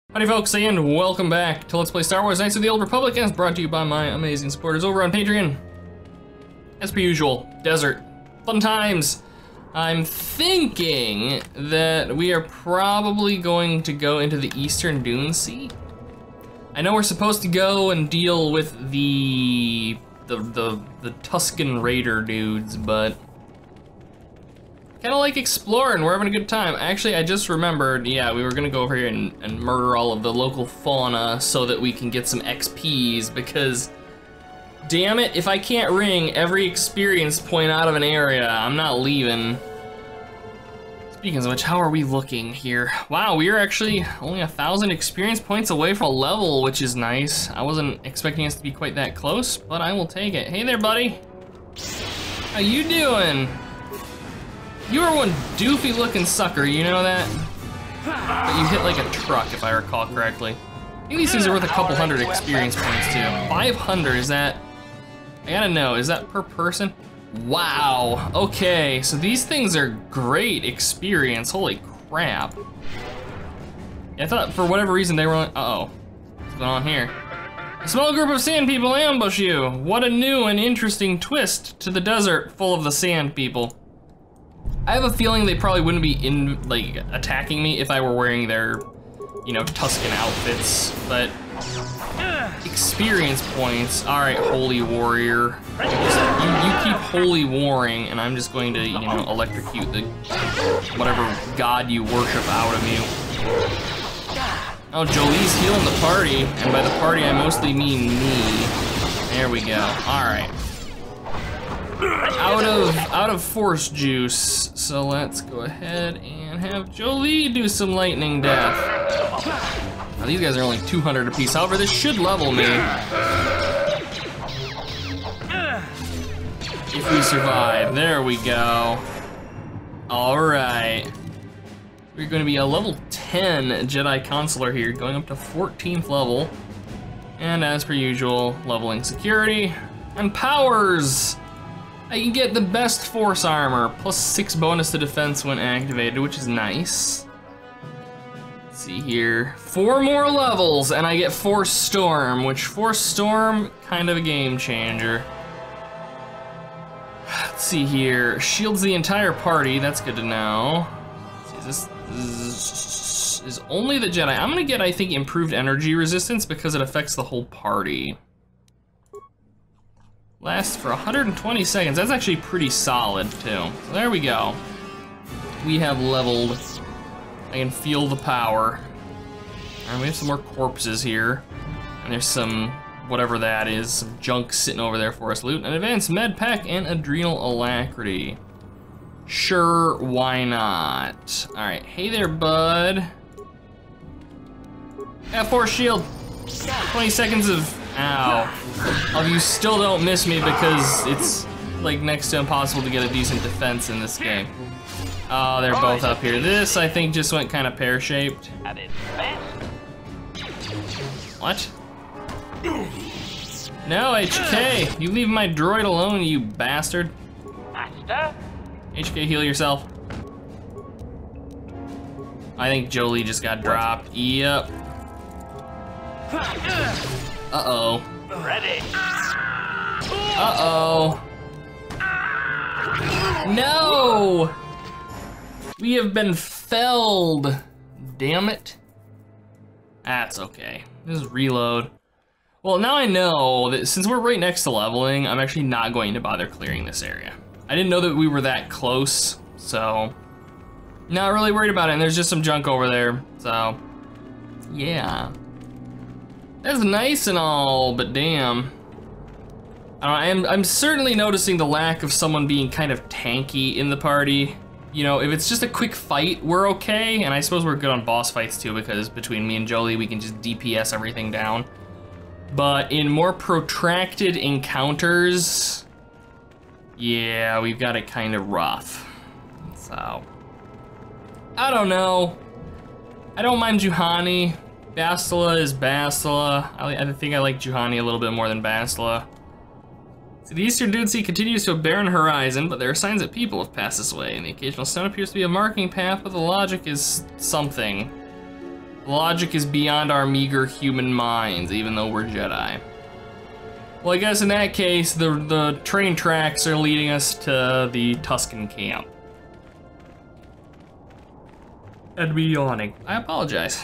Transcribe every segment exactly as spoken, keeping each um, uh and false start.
Howdy folks, and welcome back to Let's Play Star Wars Knights of the Old Republic, and it's brought to you by my amazing supporters over on Patreon. As per usual, desert, fun times. I'm thinking that we are probably going to go into the Eastern Dune Sea. I know we're supposed to go and deal with the the the, the Tusken Raider dudes, but kind of like exploring, we're having a good time. Actually, I just remembered, yeah, we were gonna go over here and, and murder all of the local fauna so that we can get some X Ps, because damn it, if I can't wring every experience point out of an area, I'm not leaving. Speaking of which, how are we looking here? Wow, we are actually only a thousand experience points away from a level, which is nice. I wasn't expecting us to be quite that close, but I will take it. Hey there, buddy. How you doing? You are one doofy looking sucker, you know that? But you hit like a truck, if I recall correctly. I think these things are worth a couple hundred experience points too. five hundred, is that? I gotta know, is that per person? Wow, okay, so these things are great experience, holy crap. Yeah, I thought for whatever reason they were only, uh-oh, what's going on here? A small group of sand people ambush you. What a new and interesting twist to the desert full of the sand people. I have a feeling they probably wouldn't be in, like, attacking me if I were wearing their, you know, Tusken outfits, but experience points. All right, holy warrior. You, you keep holy warring, and I'm just going to, you know, electrocute the whatever god you worship out of you. Oh, Jolie's healing the party, and by the party I mostly mean me. There we go. All right. Out of out of force juice, so let's go ahead and have Jolie do some lightning death. Now these guys are only two hundred apiece, however this should level me. If we survive, there we go. All right. We're gonna be a level ten Jedi Consular here, going up to fourteenth level. And as per usual, leveling security and powers. I can get the best force armor, plus six bonus to defense when activated, which is nice. Let's see here, four more levels, and I get Force Storm, which Force Storm, kind of a game changer. Let's see here, shields the entire party, that's good to know. Let's see, this, this is only the Jedi. I'm gonna get, I think, improved energy resistance because it affects the whole party. Lasts for one hundred twenty seconds. That's actually pretty solid too. So there we go. We have leveled. I can feel the power. And we have some more corpses here. And there's some, whatever that is, some junk sitting over there for us. Loot, an advanced med pack, and adrenal alacrity. Sure, why not? All right, hey there, bud. Yeah, force shield. twenty seconds of, ow. Oh, you still don't miss me because it's like next to impossible to get a decent defense in this game. Oh, they're both up here. This, I think, just went kind of pear-shaped. What? No, H K, you leave my droid alone, you bastard. H K, heal yourself. I think Jolie just got dropped. Yep. Uh-oh. Ready. Uh-oh. No! We have been felled. Damn it. That's okay. Just reload. Well, now I know that since we're right next to leveling, I'm actually not going to bother clearing this area. I didn't know that we were that close, so not really worried about it. And there's just some junk over there, so yeah. That's nice and all, but damn. I don't know, I'm, I'm certainly noticing the lack of someone being kind of tanky in the party. You know, if it's just a quick fight, we're okay, and I suppose we're good on boss fights too, because between me and Jolie, we can just D P S everything down. But in more protracted encounters, yeah, we've got it kind of rough. So, I don't know. I don't mind Juhani. Bastila is Bastila. I, I think I like Juhani a little bit more than Bastila. So the Eastern Dune Sea continues to a barren horizon, but there are signs that people have passed this way, and the occasional stone appears to be a marking path, but the logic is something. Logic is beyond our meager human minds, even though we're Jedi. Well, I guess in that case, the, the train tracks are leading us to the Tusken camp. I'd be yawning. I apologize.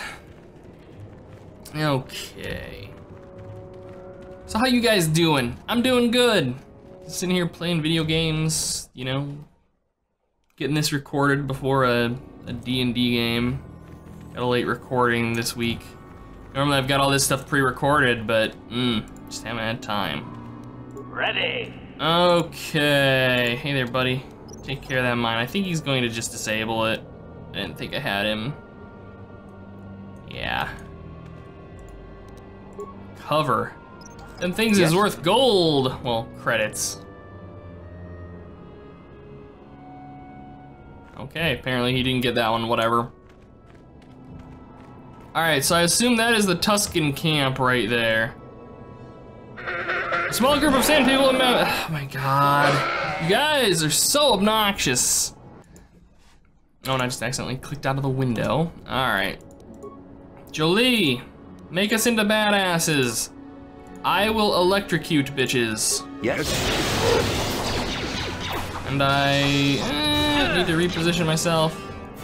Okay. So how you guys doing? I'm doing good. Just sitting here playing video games, you know, getting this recorded before a, a D and D game. Got a late recording this week. Normally I've got all this stuff pre-recorded, but mm, just haven't had time. Ready. Okay. Hey there, buddy. Take care of that mine. I think he's going to just disable it. I didn't think I had him. Yeah. Cover. Them things yes. is worth gold. Well, credits. Okay, apparently he didn't get that one, whatever. Alright, so I assume that is the Tusken camp right there. A small group of sand people in Mount- oh my god. You guys are so obnoxious. Oh, and I just accidentally clicked out of the window. Alright. Jolie, make us into badasses. I will electrocute bitches. Yes. And I eh, need to reposition myself.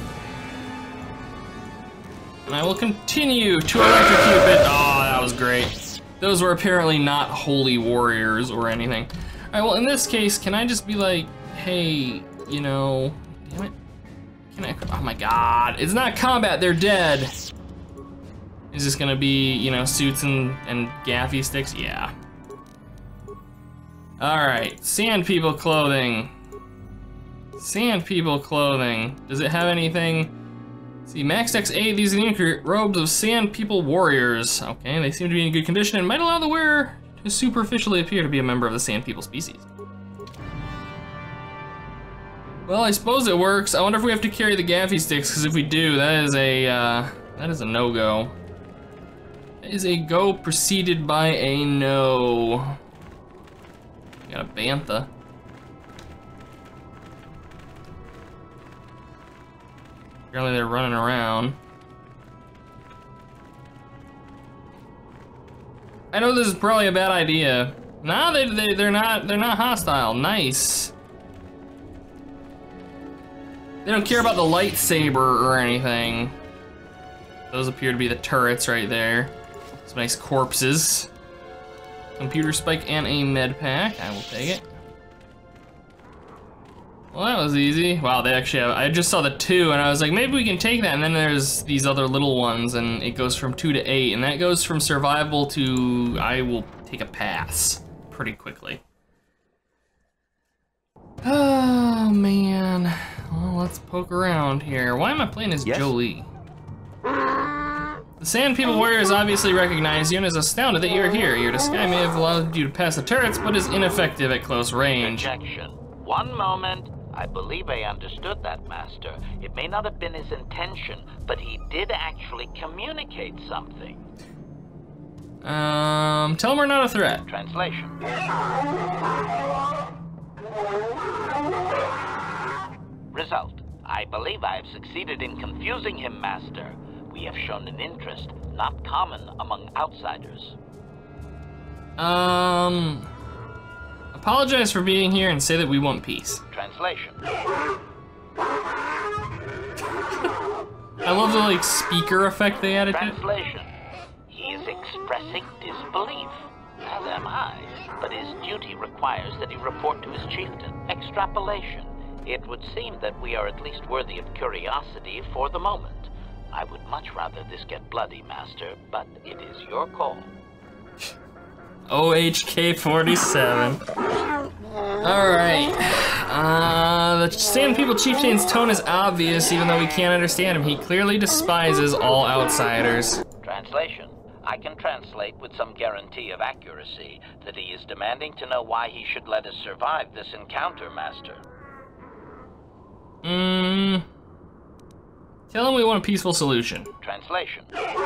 And I will continue to electrocute bit. Oh, that was great. Those were apparently not holy warriors or anything. All right, well, in this case, can I just be like, hey, you know, damn it. Can I, oh my god, it's not combat, they're dead. Is this gonna be, you know, suits and, and gaffy sticks? Yeah. All right, sand people clothing. Sand people clothing. Does it have anything? See, Max X eight, these are the unique robes of sand people warriors. Okay, they seem to be in good condition and might allow the wearer to superficially appear to be a member of the sand people species. Well, I suppose it works. I wonder if we have to carry the gaffy sticks, because if we do, that is a, uh, that is a no-go. That is a go preceded by a no. We got a bantha. Apparently they're running around. I know this is probably a bad idea. No, they, they, they're not, they're not hostile. Nice. They don't care about the lightsaber or anything. Those appear to be the turrets right there. Some nice corpses. Computer spike and a med pack. I will take it. Well, that was easy. Wow, they actually have, I just saw the two and I was like, maybe we can take that. And then there's these other little ones and it goes from two to eight. And that goes from survival to, I will take a pass pretty quickly. Oh, man. Well, let's poke around here. Why am I playing as yes. Jolie? The Sand People Warriors obviously recognize you and is astounded that you're here. Your disguise may have allowed you to pass the turrets, but is ineffective at close range. Objection. One moment. I believe I understood that, Master. It may not have been his intention, but he did actually communicate something. Um, tell him we're not a threat. Translation. Result. I believe I have succeeded in confusing him, Master. We have shown an interest not common among outsiders. Um, apologize for being here and say that we want peace. Translation. I love the like speaker effect they added to it. Translation. He is expressing disbelief, as am I, but his duty requires that he report to his chieftain. Extrapolation. It would seem that we are at least worthy of curiosity for the moment. I would much rather this get bloody, Master, but it is your call. O H K forty-seven. Alright. Uh, the Sand People Chieftain's tone is obvious, even though we can't understand him. He clearly despises all outsiders. Translation. I can translate with some guarantee of accuracy that he is demanding to know why he should let us survive this encounter, Master. Mm. Tell him we want a peaceful solution. Translation.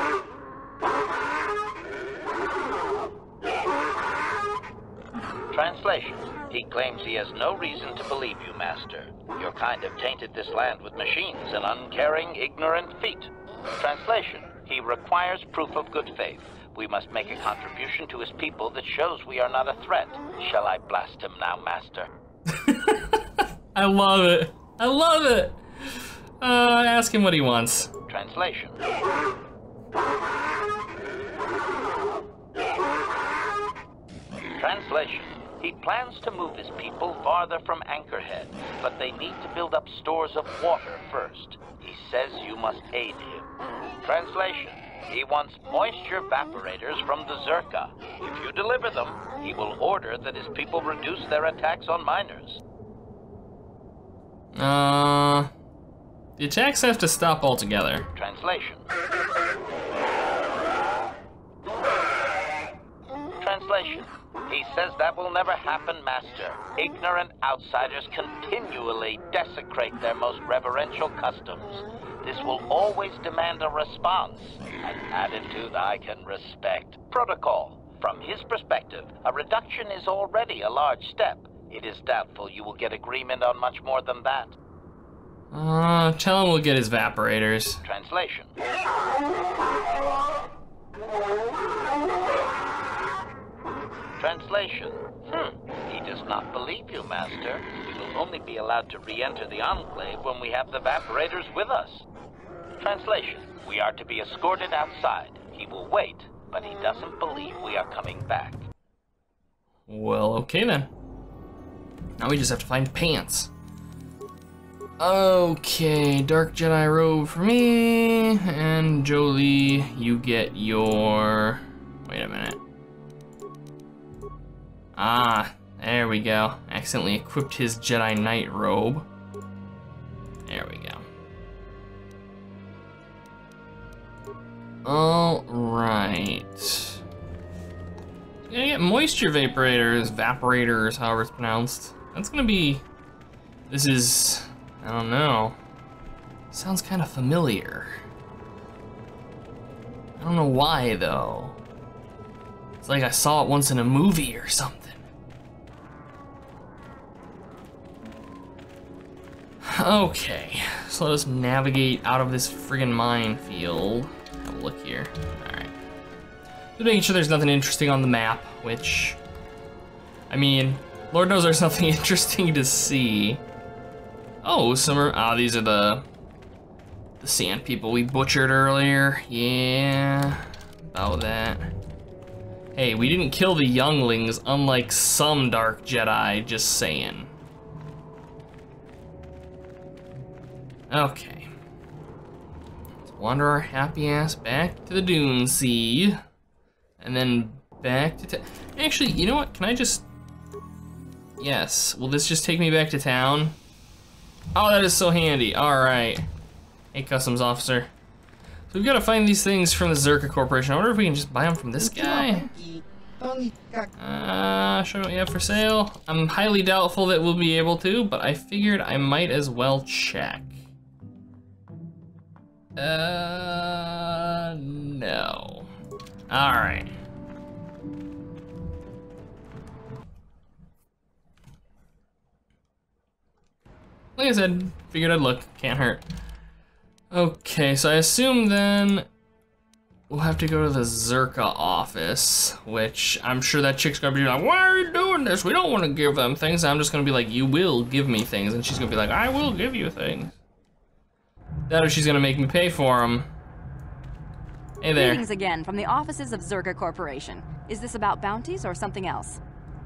Translation. He claims he has no reason to believe you, Master. Your kind have tainted this land with machines and uncaring, ignorant feet. Translation. He requires proof of good faith. We must make a contribution to his people that shows we are not a threat. Shall I blast him now, Master? I love it. I love it. Uh, ask him what he wants. Translation. Translation. He plans to move his people farther from Anchorhead, but they need to build up stores of water first. He says you must aid him. Translation. He wants moisture evaporators from the Zerka. If you deliver them, he will order that his people reduce their attacks on miners. Uh, the attacks have to stop altogether. Translation. Translation. He says that will never happen, Master. Ignorant outsiders continually desecrate their most reverential customs. This will always demand a response, an attitude I can respect. Protocol. From his perspective, a reduction is already a large step. It is doubtful you will get agreement on much more than that. Uh, tell him we'll get his evaporators. Translation. Translation. Hmm. He does not believe you, Master. We will only be allowed to re-enter the Enclave when we have the evaporators with us. Translation. We are to be escorted outside. He will wait, but he doesn't believe we are coming back. Well, okay then. Now we just have to find pants. Okay, Dark Jedi robe for me, and Jolie, you get your... Wait a minute. Ah, there we go. Accidentally equipped his Jedi Knight robe. There we go. All right. Gonna get moisture vaporators, evaporators, however it's pronounced. That's gonna be, this is, I don't know. Sounds kind of familiar. I don't know why though. It's like I saw it once in a movie or something. Okay, so let us navigate out of this friggin' minefield. Have a look here. Alright. Just making sure there's nothing interesting on the map, which, I mean, Lord knows there's nothing interesting to see. Oh, some are, ah, these are the, the sand people we butchered earlier. Yeah, about that. Hey, we didn't kill the younglings, unlike some Dark Jedi, just saying. Okay. Let's wander our happy ass back to the Dune Sea. And then back to town. Actually, you know what? Can I just... Yes. Will this just take me back to town? Oh, that is so handy. Alright. Hey, customs officer. So we've got to find these things from the Zerka Corporation. I wonder if we can just buy them from this guy. Uh, show what you have for sale. I'm highly doubtful that we'll be able to, but I figured I might as well check. Uh, no. All right. Like I said, figured I'd look, can't hurt. Okay, so I assume then we'll have to go to the Zerka office, which I'm sure that chick's gonna be like, why are you doing this? We don't want to give them things. I'm just gonna be like, you will give me things. And she's gonna be like, I will give you things. That or she's gonna make me pay for them. Hey there. Greetings again from the offices of Zerka Corporation. Is this about bounties or something else?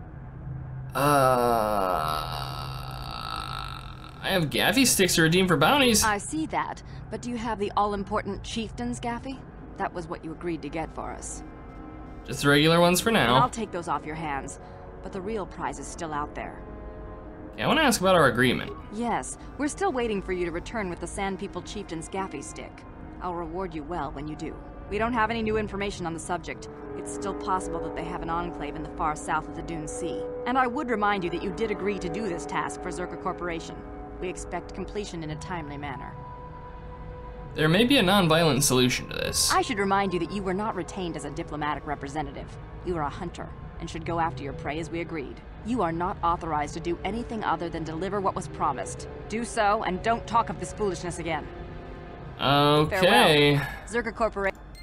Uh... I have Gaffy sticks to redeem for bounties. I see that, but do you have the all-important Chieftain's Gaffy? That was what you agreed to get for us. Just the regular ones for now. And I'll take those off your hands, but the real prize is still out there. Okay, I want to ask about our agreement. Yes, we're still waiting for you to return with the Sand People Chieftain's Gaffy stick. I'll reward you well when you do. We don't have any new information on the subject. It's still possible that they have an enclave in the far south of the Dune Sea. And I would remind you that you did agree to do this task for Zerka Corporation. We expect completion in a timely manner. There may be a non-violent solution to this. I should remind you that you were not retained as a diplomatic representative. You are a hunter, and should go after your prey as we agreed. You are not authorized to do anything other than deliver what was promised. Do so, and don't talk of this foolishness again. Okay. Farewell. Zerka Corporation.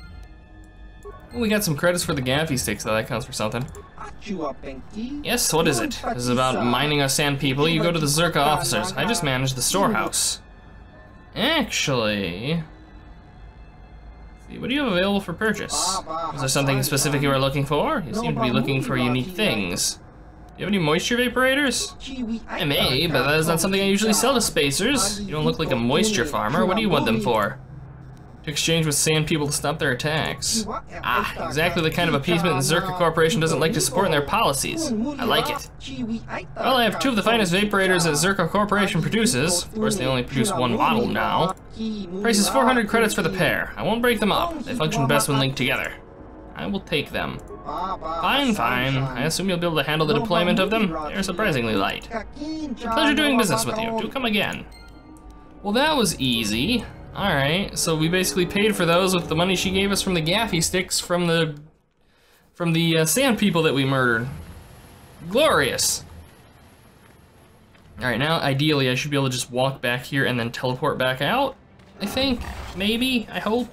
Oh, we got some credits for the gaffy sticks, though. That counts for something. Yes, what is it? This is about mining us sand people. You go to the Zerka officers. I just manage the storehouse. Actually... let's see, what do you have available for purchase? Is there something specific you are looking for? You seem to be looking for unique things. Do you have any moisture vaporators? I may, but that is not something I usually sell to spacers. You don't look like a moisture farmer. What do you want them for? To exchange with sand people to stop their attacks. Ah, exactly the kind of appeasement Zerka Corporation doesn't like to support in their policies. I like it. Well, I have two of the finest vaporators that Zerka Corporation produces. Of course, they only produce one model now. Price is four hundred credits for the pair. I won't break them up. They function best when linked together. I will take them. Fine, fine. I assume you'll be able to handle the deployment of them. They're surprisingly light. It's a pleasure doing business with you. Do come again. Well, that was easy. Alright, so we basically paid for those with the money she gave us from the gaffy sticks from the from the uh, sand people that we murdered. Glorious. Alright, now ideally I should be able to just walk back here and then teleport back out. I think, maybe, I hope.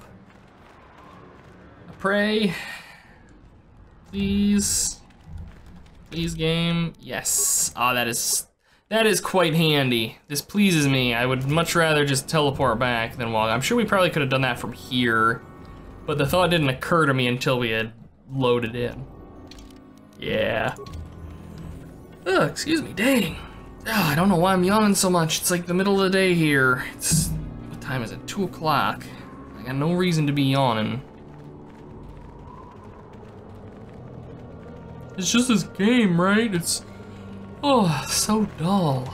I pray. Please. Please, game. Yes. Ah, oh, that is That is quite handy. This pleases me. I would much rather just teleport back than walk. I'm sure we probably could have done that from here, but the thought didn't occur to me until we had loaded in. Yeah. Ugh, excuse me, dang. Ugh, I don't know why I'm yawning so much. It's like the middle of the day here. It's, what time is it? Two o'clock. I got no reason to be yawning. It's just this game, right? It's, oh, so dull.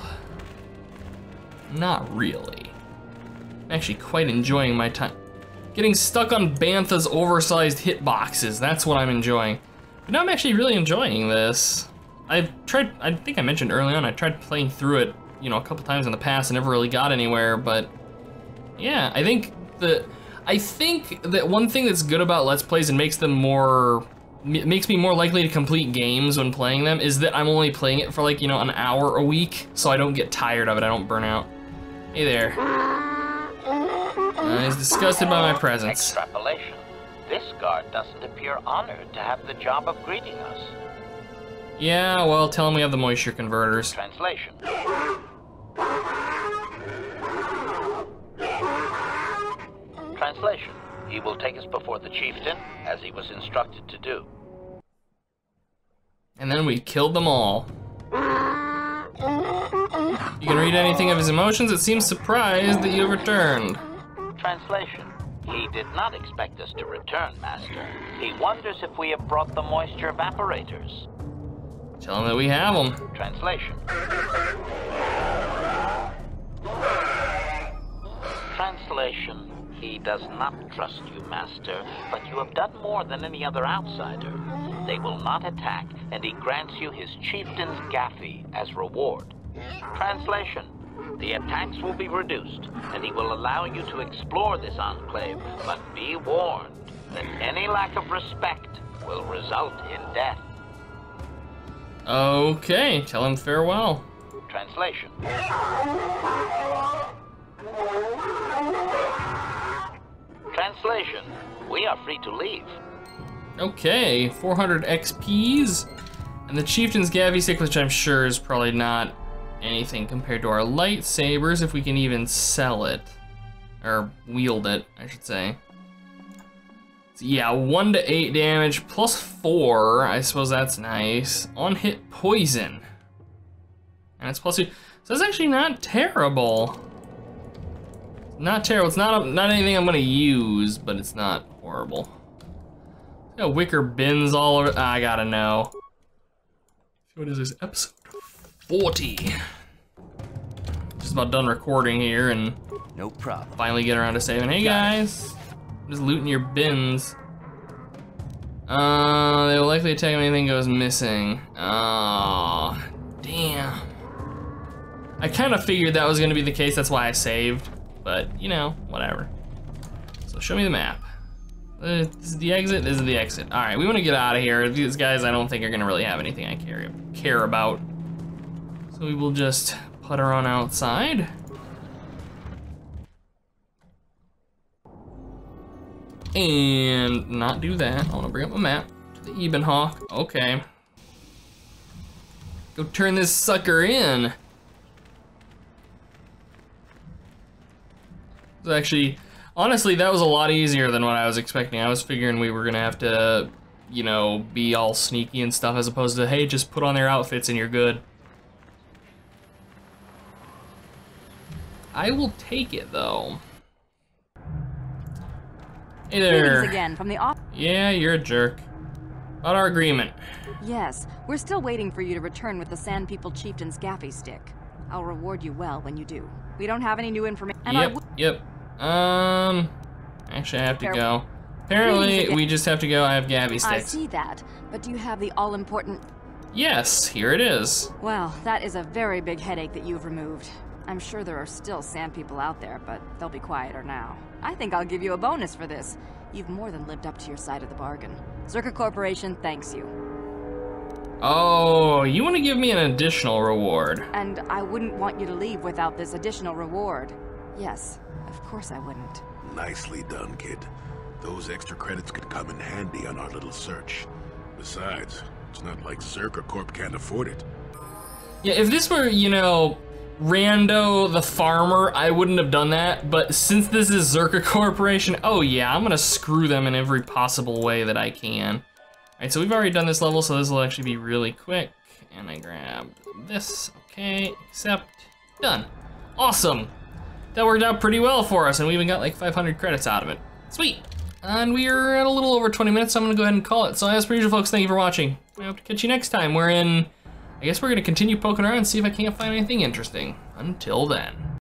Not really. I'm actually quite enjoying my time. Getting stuck on Bantha's oversized hitboxes, that's what I'm enjoying. But now I'm actually really enjoying this. I've tried, I think I mentioned early on, I tried playing through it, you know, a couple times in the past and never really got anywhere, but yeah, I think the, I think that one thing that's good about Let's Plays and makes them more, makes me more likely to complete games when playing them is that I'm only playing it for like, you know, an hour a week, so I don't get tired of it, I don't burn out. Hey there. Uh, he's disgusted by my presence. Extrapolation. This guard doesn't appear honored to have the job of greeting us. Yeah, well, tell him we have the moisture converters. Translation. Translation. He will take us before the chieftain, as he was instructed to do. And then we killed them all. You can read anything of his emotions. It seems surprised that you returned. Translation. He did not expect us to return, Master. He wonders if we have brought the moisture evaporators. Tell him that we have them. Translation. Translation. He does not trust you, Master, but you have done more than any other outsider. They will not attack, and he grants you his chieftain's gaffy as reward. Translation. The attacks will be reduced, and he will allow you to explore this enclave, but be warned that any lack of respect will result in death. Okay, tell him farewell. Translation. Translation. We are free to leave. Okay, four hundred X Ps. And the chieftain's gaffy stick, which I'm sure is probably not anything compared to our lightsabers, if we can even sell it. Or wield it, I should say. So yeah, one to eight damage, plus four, I suppose that's nice. On hit poison. And it's plus two, so that's actually not terrible. Not terrible, it's not, not anything I'm gonna use, but it's not horrible. Got wicker bins all over, ah, I gotta know. What is this, episode forty? Just about done recording here and no problem. Finally get around to saving. Hey guys, I'm just looting your bins. Uh, they will likely attack if anything goes missing. Oh, damn. I kind of figured that was gonna be the case, that's why I saved. But, you know, whatever. So show me the map. Uh, this is the exit, this is the exit. All right, we wanna get out of here. These guys I don't think are gonna really have anything I care, care about. So we will just putter on outside. and not do that. I wanna bring up my map to the Ebenhawk. Okay. Go turn this sucker in. It's actually, honestly, that was a lot easier than what I was expecting. I was figuring we were gonna have to, you know, be all sneaky and stuff as opposed to, hey, just put on their outfits and you're good. I will take it though. Hey there. Greetings again from the off. Yeah, you're a jerk. About our agreement. Yes, we're still waiting for you to return with the Sand People Chieftain's gaffy stick. I'll reward you well when you do. We don't have any new information. Yep, yep. Um, actually I have to go. Apparently, we just have to go. I have Gabby sticks. I see that, but do you have the all-important... Yes, here it is. Well, that is a very big headache that you've removed. I'm sure there are still sand people out there, but they'll be quieter now. I think I'll give you a bonus for this. You've more than lived up to your side of the bargain. Zerka Corporation thanks you. Oh, you want to give me an additional reward? And I wouldn't want you to leave without this additional reward. Yes, of course I wouldn't. Nicely done, kid. Those extra credits could come in handy on our little search. Besides, it's not like Zerka Corp can't afford it. Yeah, if this were, you know, Rando the farmer, I wouldn't have done that, but since this is Zerka Corporation, oh yeah, I'm gonna screw them in every possible way that I can. All right, so we've already done this level, so this will actually be really quick. And I grabbed this, okay, accept, done. Awesome. That worked out pretty well for us, and we even got like five hundred credits out of it. Sweet. And we are at a little over twenty minutes, so I'm gonna go ahead and call it. So as per usual, folks, thank you for watching. I hope to catch you next time. We're in, I guess we're gonna continue poking around and see if I can't find anything interesting. Until then.